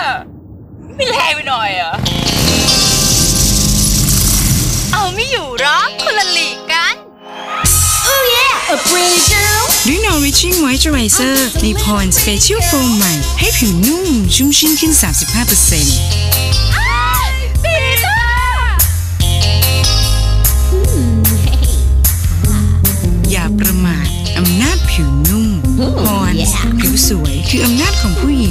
ไม่แรงไปหน่อยอ่ะเอาไม่อยู่หรอคนละหลีกกัน Oh yeah a pretty girl ด้วย Nourishing Moisturizer มีพร Special Foam ใหม่ให้ผิวนุ่มชุ่มชื่นขึ้น 35% ปีเตอร์อย่าประมาทอำนาจผิวนุ่มพรผิวสวยคืออำนาจของผู้หญิง